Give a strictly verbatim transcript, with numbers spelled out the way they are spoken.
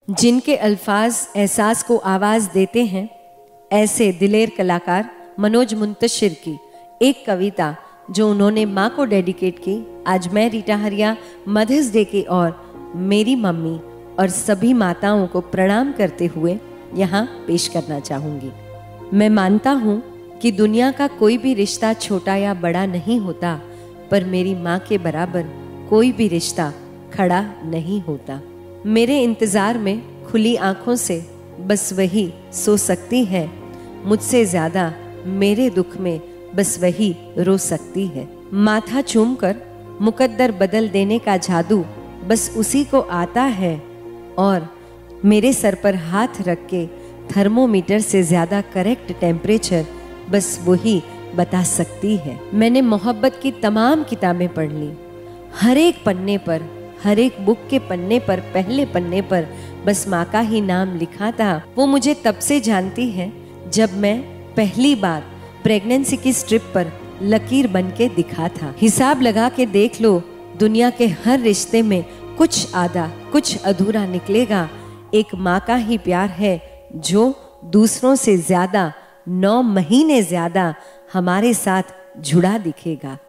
जिनके अल्फाज एहसास को आवाज़ देते हैं, ऐसे दिलेर कलाकार मनोज मुंतशिर की एक कविता जो उन्होंने माँ को डेडिकेट की, आज मैं रीटा हरिया मदर्स डे की और मेरी मम्मी और सभी माताओं को प्रणाम करते हुए यहाँ पेश करना चाहूँगी। मैं मानता हूँ कि दुनिया का कोई भी रिश्ता छोटा या बड़ा नहीं होता, पर मेरी माँ के बराबर कोई भी रिश्ता खड़ा नहीं होता। मेरे इंतज़ार में खुली आँखों से बस वही सो सकती है, मुझसे ज़्यादा मेरे दुख में बस वही रो सकती है। माथा चूमकर मुकद्दर बदल देने का जादू बस उसी को आता है, और मेरे सर पर हाथ रख के थर्मोमीटर से ज़्यादा करेक्ट टेम्परेचर बस वही बता सकती है। मैंने मोहब्बत की तमाम किताबें पढ़ ली, हर एक पन्ने पर, हर एक बुक के पन्ने पर, पहले पन्ने पर बस माँ का ही नाम लिखा था। वो मुझे तब से जानती है जब मैं पहली बार प्रेगनेंसी की स्ट्रिप पर लकीर बन के दिखा था। हिसाब लगा के देख लो, दुनिया के हर रिश्ते में कुछ आधा कुछ अधूरा निकलेगा। एक माँ का ही प्यार है जो दूसरों से ज्यादा, नौ महीने ज्यादा हमारे साथ जुड़ा दिखेगा।